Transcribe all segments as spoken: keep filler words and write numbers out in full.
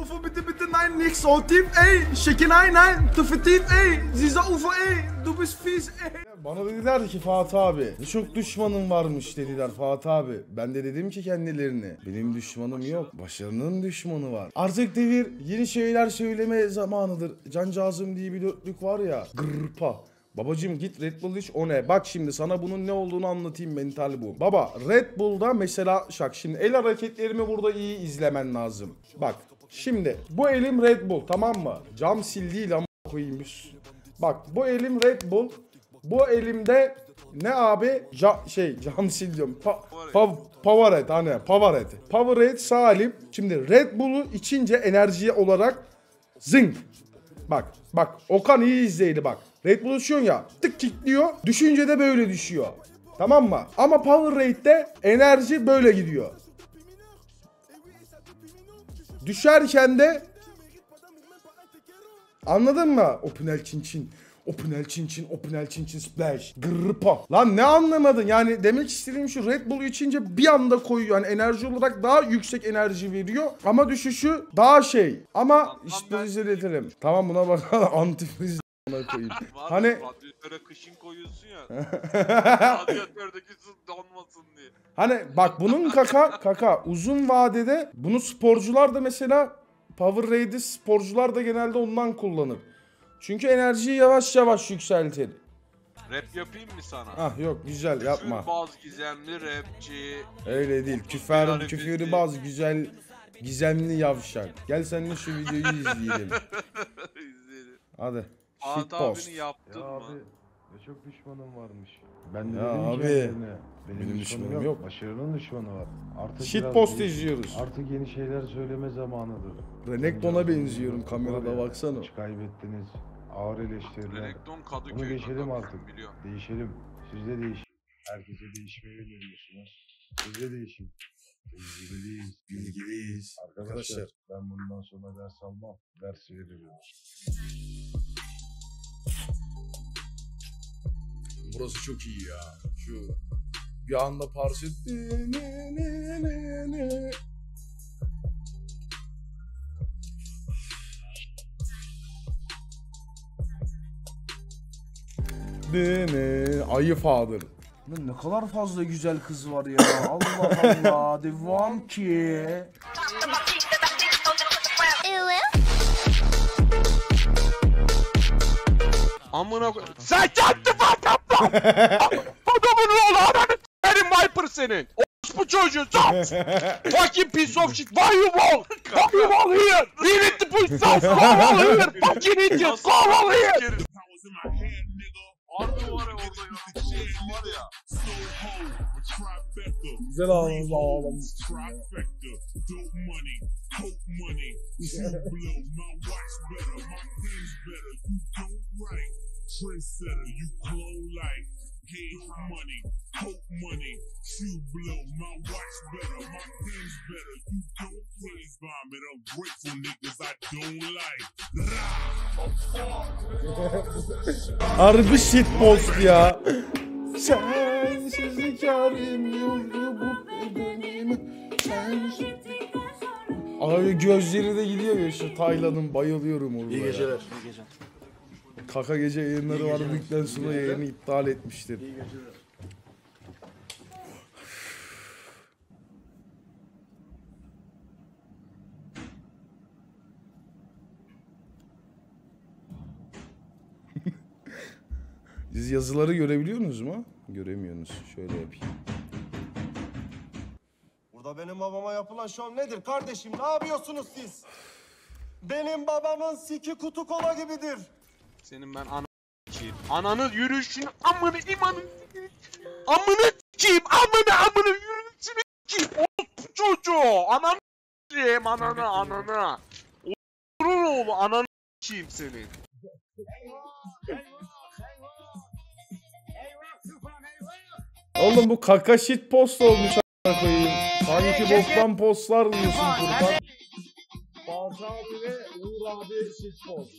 Ufer bitte bitte nein nicht so tief ey. Schicke nein nein. Du vertief ey. Diese Ufer ey. Du bist fies ey. Bana dediler ki Fatih abi çok düşmanın varmış dediler Fatih abi. Ben de dedim ki kendilerine benim düşmanım yok. Başarının düşmanı var. Artık devir yeni şeyler söyleme zamanıdır. Cancağızım diye bir dörtlük var ya. Gırpa. Babacım git Red Bull iç, o ne? Bak şimdi sana bunun ne olduğunu anlatayım, mental bu. Baba Red Bull'da mesela şak şimdi el hareketlerimi burada iyi izlemen lazım. Bak şimdi bu elim Red Bull, tamam mı? Cam sil değil ama koymuş. Bak bu elim Red Bull. Bu elimde ne abi? Ca şey cam sil diyorum. Pa pa Powerade hani Powerade. Powerade sağ elim. Şimdi Red Bull'u içince enerji olarak zing. Bak bak Okan iyi izleydi bak. Red Bull düşüyor ya, tık kilitliyor, düşünce de böyle düşüyor. Tamam mı? Ama Powerade'de enerji böyle gidiyor. Düşerken de anladın mı? Opinel çin çin. Opinel çin çin, opinel çin çin splash. Gırpa. Lan ne anlamadın? Yani demek istediğim şu, Red Bull içince bir anda koyuyor. Yani enerji olarak daha yüksek enerji veriyor. Ama düşüşü daha şey. Ama işte izletelim. Tamam buna bak. Antifriz koyayım. Hani radyatöre kışın koyuyorsun ya. Radyatördeki su donmasın diye. Hani bak bunun kaka kaka uzun vadede bunu sporcular da mesela Powerade'i sporcular da genelde ondan kullanır. Çünkü enerjiyi yavaş yavaş yükseltir. Rap yapayım mı sana? Ah yok güzel yapma. Küfür baz gizemli rapçi. Öyle değil. Küfer, küfürü baz güzel gizemli yavşak. Gel seninle şu videoyu izleyelim. İzleyelim. Hadi. Fatih abini yaptın ya mı? abi ne çok düşmanım varmış. Ben de Ya dedim abi, ki kendine, benim, benim düşmanım, düşmanım yok. yok. Başarının düşmanı var. Artık Shit post yeni- izliyoruz. Artık yeni şeyler söyleme zamanıdır. Renekton'a benziyorum kamerada baksana. Hiç kaybettiniz. Ağır eleştiriler. Renekton Bunu Kadıköy geçelim artık. biliyor. Değişelim. Siz de değişin. Herkese değişmeyi öneriyorsunuz. Siz de değişin. Bilgiliyiz. Bilgiliyiz. Arkadaşlar, Arkadaşlar. ben bundan sonra ders almam. Ders veririm. Burası çok iyi ya. Şu bir anda parça. Ne ne ne ne. Ne ne. Ayı Father. Ne kadar fazla güzel kız var ya. Allah Allah. Devam ki. Amına koy. Sen kendin adamla. Adamın oğlu ananı s**erim Viper senin. Bu çocuğu stop. Fucking piece of shit. Why you wall? Why you wall here? We need to push stuff. Go wall here. Fucking idiot. Go wall here. Harbi var ya orada ya. Var ya. Güzel ağlamız ağlamız. Trendsetter, you glow like hate money, coke money, shoe blow, my watch better, my pins better, you don't praise bomb it, I'm grateful niggas I don't like. Harbi shit post ya. Sensizlik yarim yoldu bu bedenimi. Sensizlik. Abi gözleri de gidiyor ya şu Taylan'ın, bayılıyorum orada. İyi geceler. Ya. İyi geceler. Kaka gece yayınları İyi var geceler. dedikten sonra yayını iptal etmiştir. İyi geceler. Siz yazıları görebiliyorsunuz mu? Göremiyorsunuz. Şöyle yapayım. Burada benim babama yapılan şov nedir kardeşim? Ne yapıyorsunuz siz? Benim babamın siki kutu kola gibidir. Senin ben ananı s**eyim. Ananı yürüyüşünü amını imanı amını s**eyim. Amını amını yürüyüşünü s**eyim. Orospu çocuğu. Ananı s**eyim. Ananı ananı. Oğlum oğlu ananı s**eyim senin. Oğlum bu kaka shit post olmuş a**ına koyayım. Sanki boktan postlar diyorsun Furkan. Fatih abi ve Uğur abi shit post.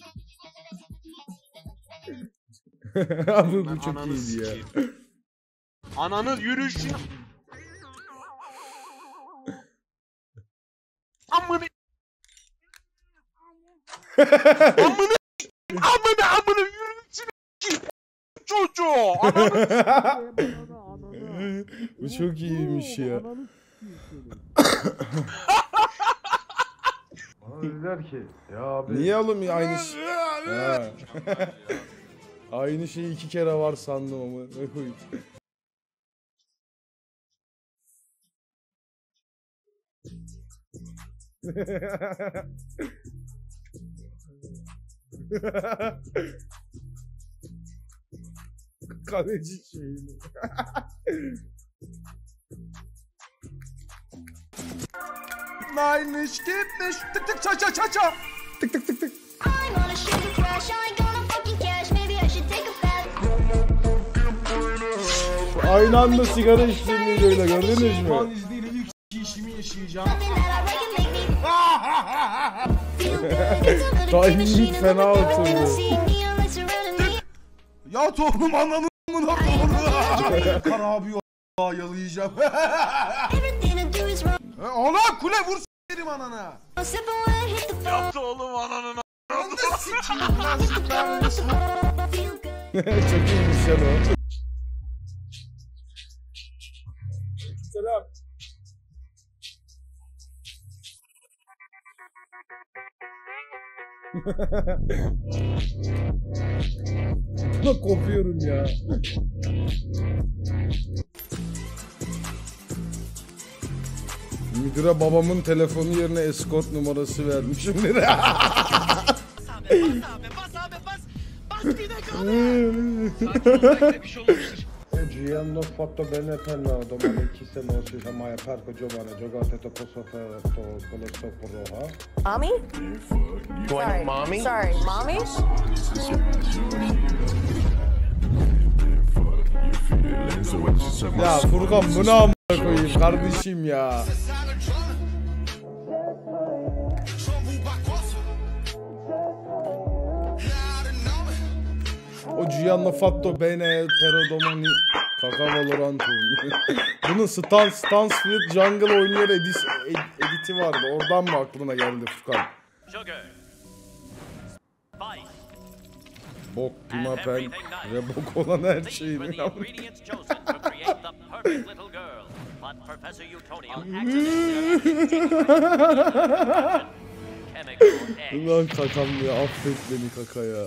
Abi bu çok Ananı iyiydi ya. s**eyim. Ananı yürüyüşünü amını Amına amına amına yürüsün çocuğu. Bu çok iyiymiş ya. Bana dediler ki ya abi. Niye oğlum ya aynı şey? Ha. Aynı şey iki kere var sandım ama. Ne koyayım? Kaleci şeyini. Nine gitmiş. Tık tık ça ça ça ça. Tık tık tık tık. I'm on a sugar crash, I ain't gonna fucking cash. Maybe I should take a bath. Aynı anda sigara içtiğimiz öyle gördünüz mü? Fan izniyle ilk işimi yaşayacağım. Something that I reckon make me feel good. It's a little Timing bit of shit fena about the oturdu. world. See neon lights surrounding me. Ya tohum ananı mı doğru? Karabi o yalayacağım. Everything I do is wrong. Ana kule vur s**erim anana. I'm sipping when I hit the floor. Yaptı oğlum ananın. Ben de s**eyim lan s**eyim. Feel good. Çok iyiymiş ya o. Selam. Buna kopuyorum ya. Müdüre babamın telefonu yerine escort numarası vermişim. Giando fatto bene per no, domani chissà non si sa mai a parco giovane, giocate dopo sofferto con lo sopporroha. Mommy? Sorry. mommy? Sorry, mommy? Ya Furkan bu ne amına koyayım kardeşim ya. O Gianna Fatto Bene Perodomani Kaka Valorant oynuyor. Bunun Stan Stansfield Jungle oynuyor edis, ed, editi vardı. Oradan mı aklına geldi Furkan? Bok, pimapen ve bok olan her şeyini yapmış. Ulan kakam ya, affet beni kaka ya.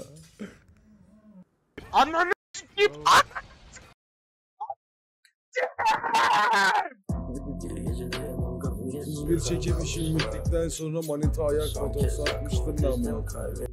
Ananı s**eyim. otuz bir çekim işim bittikten sonra manita ayak fotoğrafı atmıştım ben bunu.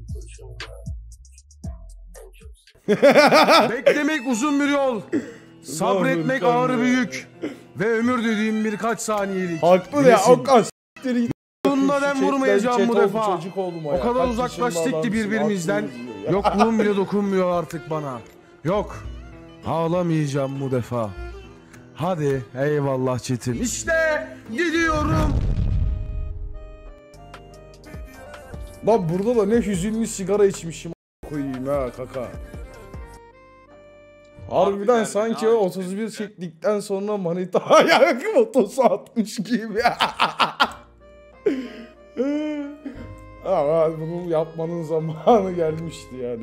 Beklemek uzun bir yol. Sabretmek ağır bir yük. Ve ömür dediğim birkaç saniyelik. Haklı ya, o kadar s**tir git. Bununla ben vurmayacağım bu defa. Çocuk oldum O kadar uzaklaştık ki birbirimizden. Yokluğum bile dokunmuyor artık bana. Yok. Ağlamayacağım bu defa. Hadi eyvallah Çetin. İşte gidiyorum. Lan burada da ne hüzünlü sigara içmişim koyayım ha kaka. Harbiden Harbiden sanki ya, o otuz bir çektikten sonra manita ayak fotosu atmış gibi. Ama bunu yapmanın zamanı gelmişti yani.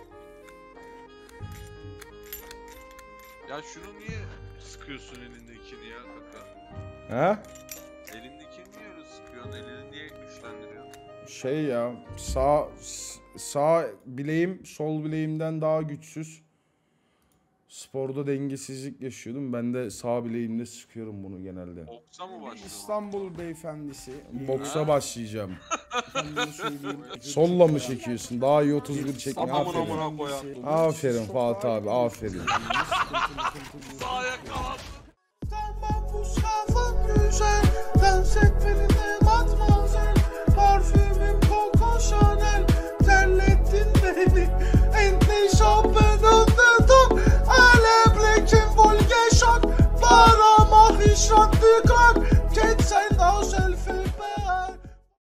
Ya şunu niye sıkıyorsun elindekini ya kaka? He? Elindekini niye öyle sıkıyorsun? Elini niye güçlendiriyorsun? Şey ya, sağ sağ bileğim sol bileğimden daha güçsüz. Sporda dengesizlik yaşıyordum. Ben de sağ bileğimle sıkıyorum bunu genelde. Boksa mı başlıyor? İstanbul beyefendisi. Boksa başlayacağım. Solla mı çekiyorsun? Daha iyi otuz bir çekme. Amına Aferin. amına koyar. Aferin Fatih abi, aferin. Sağ ayak kalan. Tamam bu safın güzel. Dans etmeli